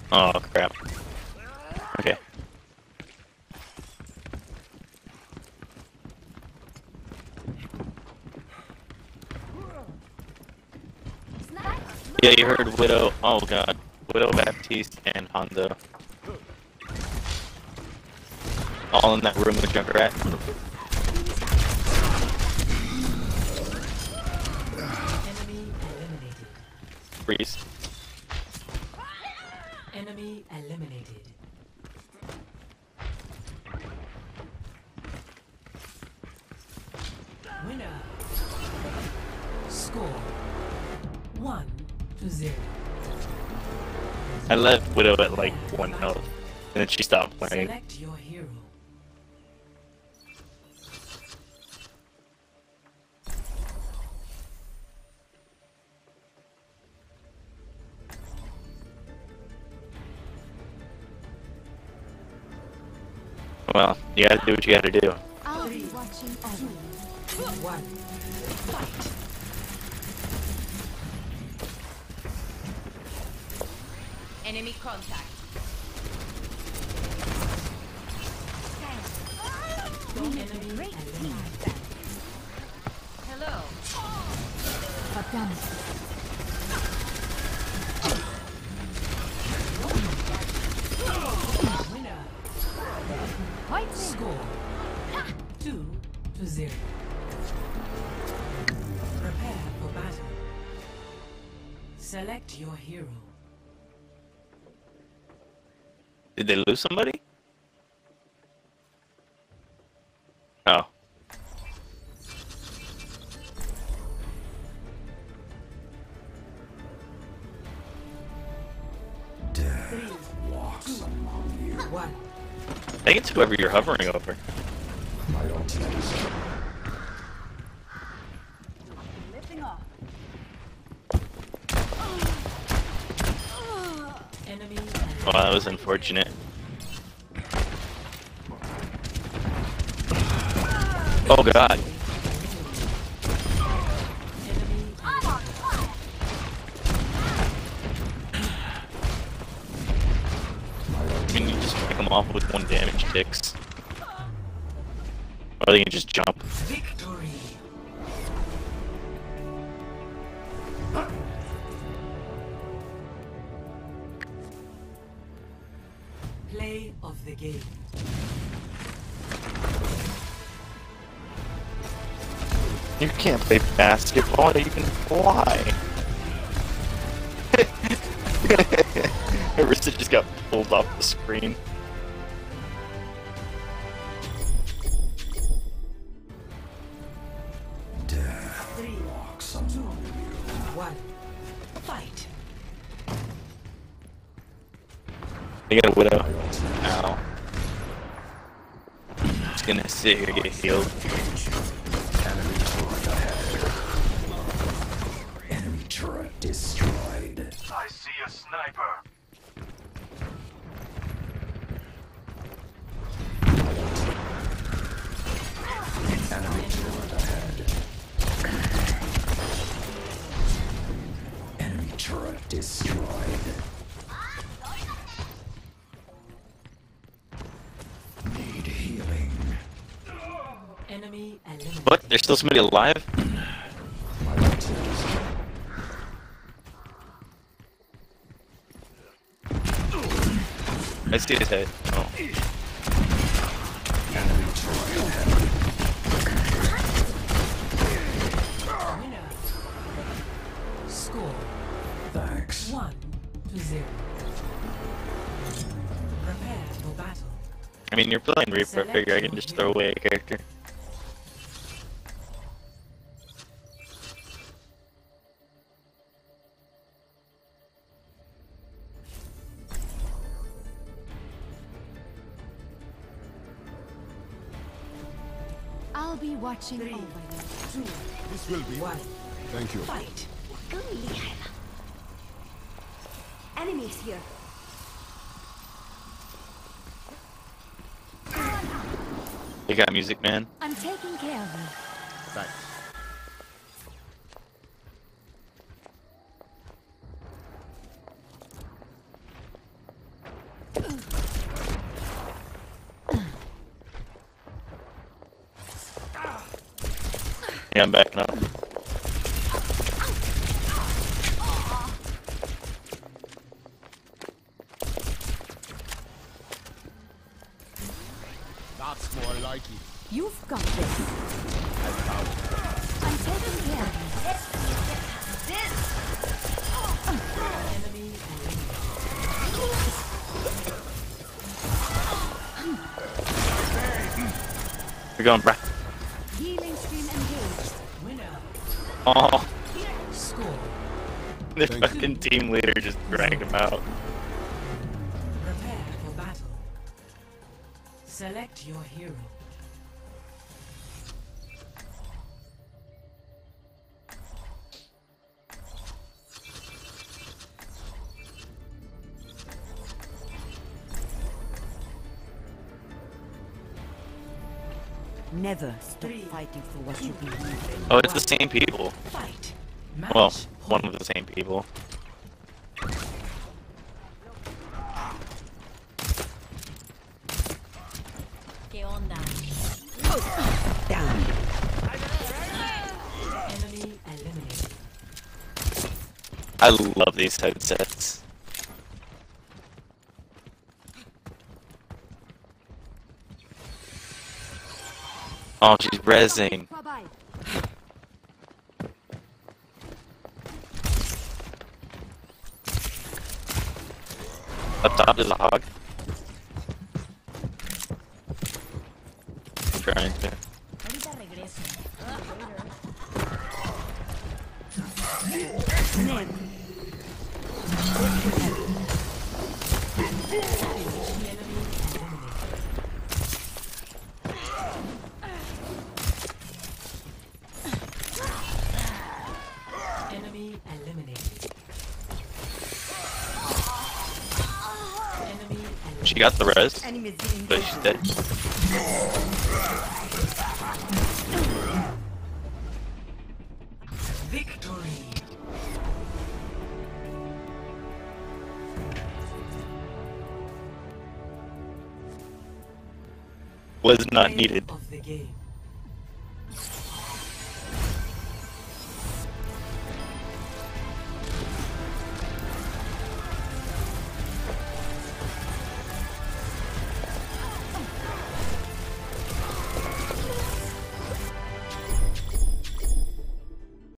Oh crap. Okay. Yeah, you heard Widow. Oh god. Widow, Baptiste, and Hondo. All in that room with Junkrat. Enemy eliminated. Freeze. Enemy eliminated. Winner. Score 1-0. I left Widow at like 1 health, and then she stopped playing. Select your hero. Well, you gotta do what you gotta do. I'll be watching over. 1. Fight. Enemy contact. Enemy eliminated. Hello. Winner. Fight me. Score 2-0. Prepare for battle. Select your hero. Did they lose somebody? Oh. Death walks among you. 1. I think it's whoever you're hovering over. My ultimate is Lifting off. enemy Well, that was unfortunate. Oh god. enemy Can you just pick them off with 1 damage ticks? Or they can just jump. victory. Play of the game. You can't play basketball, you can fly. Arista just got pulled off the screen. Death 3, 2, 1. Fight. They got a Widow. Ow. Just gonna sit here and get healed. Enemy turret destroyed. I see a sniper. Enemy turret ahead. Enemy turret destroyed. Need healing. Enemy eliminated. What? There's still somebody alive? My ultimate is I see his head. Oh. enemy turret ahead. Winner. Score. Thanks. 1-0. Prepare for battle. I mean, you're playing Reaper, I figure I can just throw away a character. I'll be watching 3, over 2, This will be. 1. Thank you. Fight. Enemies here. They got music, man. I'm taking care of you. Thanks. Yeah, I'm backing up. That's more like it. You've got this. I'm taking care of We're going, bruh. you. Healing stream engaged. Winner. Oh, Score. the fucking team leader just dragged him out. Prepare for battle. Select your hero. Never stop fighting for what you believe. Oh, it's the same people. Fight. Well, Match. one of the same people. ¿Qué onda? Down. Enemy eliminated. I love these headsets. Oh, she's rezzing. Bye-bye. Up top is a hog. Trying to. Ahorita regreso. Enemy eliminated. Enemy eliminated. She got the res, Enemies but she's dead. Victory. Was not Play needed. of the game.